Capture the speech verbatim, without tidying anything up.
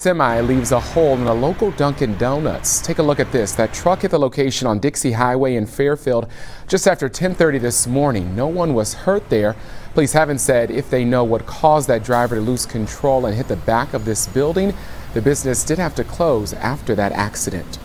Semi leaves a hole in a local Dunkin' Donuts. Take a look at this. That truck hit the location on Dixie Highway in Fairfield just after ten thirty this morning. No one was hurt there. Police haven't said if they know what caused that driver to lose control and hit the back of this building. The business did have to close after that accident.